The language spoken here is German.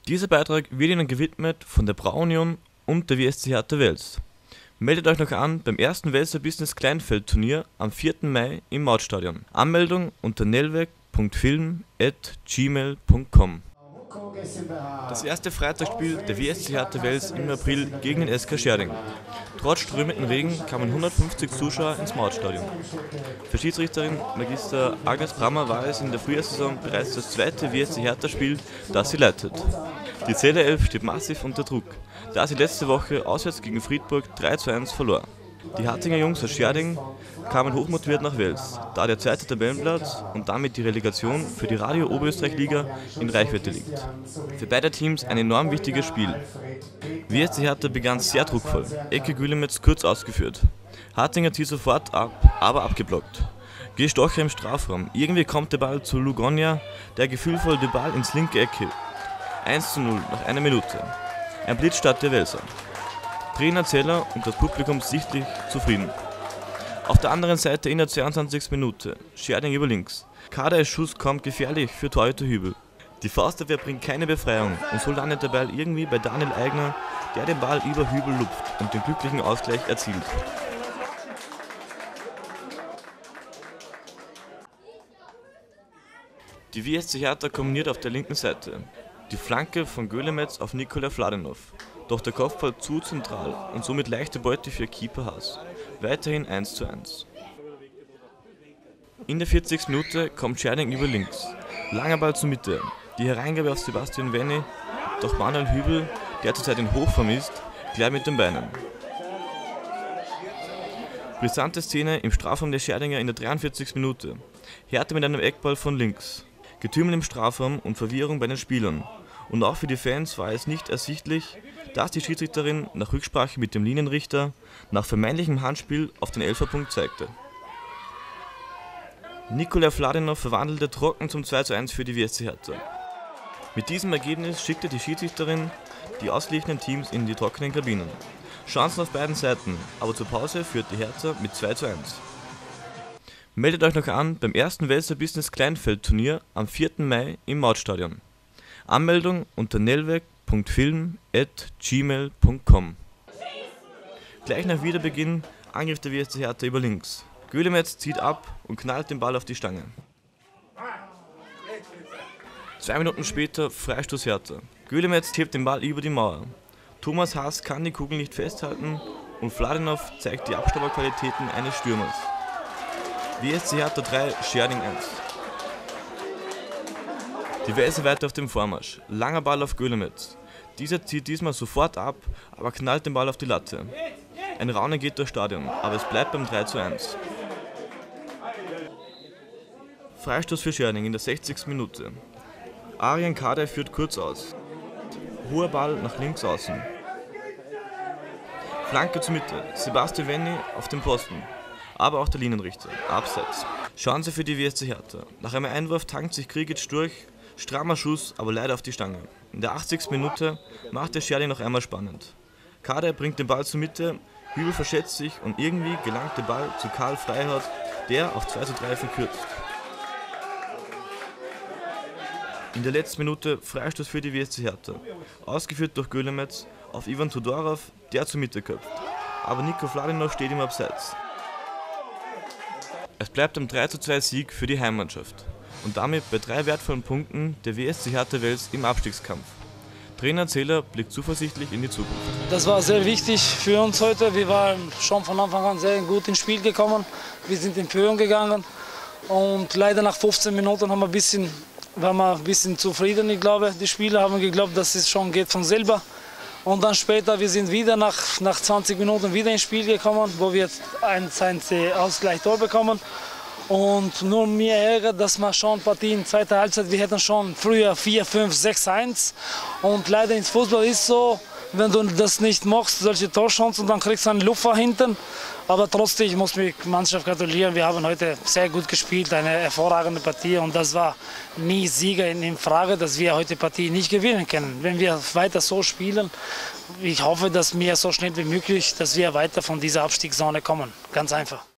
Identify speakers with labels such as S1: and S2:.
S1: Dieser Beitrag wird Ihnen gewidmet von der Braunion und der WSC Hertha Wels. Meldet euch noch an beim ersten Welser Business Kleinfeldturnier am 4. Mai im Mautstadion. Anmeldung unter nelweg.film@gmail.com. Das erste Freitagsspiel der WSC Hertha Wels im April gegen den SK Scherding. Trotz strömenden Regen kamen 150 Zuschauer ins Mautstadion. Für Schiedsrichterin Magister Agnes Brammer war es in der Frühjahrssaison bereits das zweite WSC Hertha-Spiel, das sie leitet. Die Zählerelf steht massiv unter Druck, da sie letzte Woche auswärts gegen Friedburg 3:1 verlor. Die Hartinger Jungs aus Scherding kamen hochmotiviert nach Wels, da der zweite Tabellenplatz und damit die Relegation für die Radio Oberösterreich-Liga in Reichweite liegt. Für beide Teams ein enorm wichtiges Spiel. WSC Hertha begann sehr druckvoll, Ecke Gülemetz kurz ausgeführt. Hartinger zieht sofort ab, aber abgeblockt. Gestocher im Strafraum, irgendwie kommt der Ball zu Lugonia, der gefühlvoll den Ball ins linke Eck hebt. 1:0 nach einer Minute. Ein Blitzstart der Welser. Trainer Zeller und das Publikum sichtlich zufrieden. Auf der anderen Seite in der 22. Minute, Scherding über links. Kadeis Schuss kommt gefährlich für Torhüter Hübel. Die Faustabwehr bringt keine Befreiung und so landet der Ball irgendwie bei Daniel Eigner, der den Ball über Hübel lupft und den glücklichen Ausgleich erzielt. Die WSC Hertha kombiniert auf der linken Seite. Die Flanke von Gülemetz auf Nikola Vladenov. Doch der Kopfball zu zentral und somit leichte Beute für Keeper Haas. Weiterhin 1:1. In der 40. Minute kommt Scherding über links. Langer Ball zur Mitte. Die Hereingabe auf Sebastian Wenny, doch Manuel Hübel, der zurzeit in Hochform ist, gleich mit den Beinen. Brisante Szene im Strafraum der Scherdinger in der 43. Minute. Hertha mit einem Eckball von links. Getümmel im Strafraum und Verwirrung bei den Spielern. Und auch für die Fans war es nicht ersichtlich, dass die Schiedsrichterin nach Rücksprache mit dem Linienrichter nach vermeintlichem Handspiel auf den Elferpunkt zeigte. Nikola Vladenov verwandelte trocken zum 2:1 für die WSC Hertha. Mit diesem Ergebnis schickte die Schiedsrichterin die ausgeglichenen Teams in die trockenen Kabinen. Chancen auf beiden Seiten, aber zur Pause führt die Hertha mit 2:1. Meldet euch noch an beim ersten Welser Business Kleinfeldturnier am 4. Mai im Mautstadion. Anmeldung unter nelweg.film@gmail.com. Gleich nach Wiederbeginn Angriff der WSC Hertha über links. Gülemetz zieht ab und knallt den Ball auf die Stange. 2 Minuten später Freistoß Hertha. Gülemetz hebt den Ball über die Mauer. Thomas Haas kann die Kugel nicht festhalten und Vladenov zeigt die Abstauberqualitäten eines Stürmers. WSC Hertha 3, Scherding 1. Die Welser weiter auf dem Vormarsch. Langer Ball auf Gülemetz. Dieser zieht diesmal sofort ab, aber knallt den Ball auf die Latte. Ein Raunen geht durchs Stadion, aber es bleibt beim 3:1. Freistoß für Scherding in der 60. Minute. Arian Kadai führt kurz aus. Hoher Ball nach links außen. Flanke zur Mitte. Sebastian Wenny auf dem Pfosten. Aber auch der Linienrichter. Abseits. Chance für die WSC Hertha. Nach einem Einwurf tankt sich Krigic durch. Strammer Schuss, aber leider auf die Stange. In der 80. Minute macht der Scherding noch einmal spannend. Kadai bringt den Ball zur Mitte. Hübel verschätzt sich und irgendwie gelangt der Ball zu Karl Freihardt, der auf 2:3 verkürzt. In der letzten Minute Freistoß für die WSC Hertha. Ausgeführt durch Gülemetz auf Ivan Todorov, der zur Mitte köpft. Aber Niko Vladenov steht im Abseits. Es bleibt ein 3:2 Sieg für die Heimmannschaft und damit bei 3 wertvollen Punkten der WSC Hertha Wels im Abstiegskampf. Trainer Zeller blickt zuversichtlich in die Zukunft.
S2: Das war sehr wichtig für uns heute. Wir waren schon von Anfang an sehr gut ins Spiel gekommen. Wir sind in Führung gegangen und leider nach 15 Minuten waren wir ein bisschen zufrieden. Ich glaube, die Spieler haben geglaubt, dass es schon geht von selber. Und dann später, wir sind wieder nach 20 Minuten wieder ins Spiel gekommen, wo wir ein Ausgleichstor bekommen. Und nur mir ärgert, dass man schon Partien in zweiter Halbzeit, wir hätten schon früher 4, 5, 6:1. Und leider ins Fußball ist so, wenn du das nicht machst, solche Torchancen, dann kriegst du einen Lupfer hinten. Aber trotzdem, ich muss mich der Mannschaft gratulieren. Wir haben heute sehr gut gespielt, eine hervorragende Partie. Und das war nie Sieger in Frage, dass wir heute die Partie nicht gewinnen können. Wenn wir weiter so spielen, ich hoffe, dass wir so schnell wie möglich, dass wir weiter von dieser Abstiegszone kommen. Ganz einfach.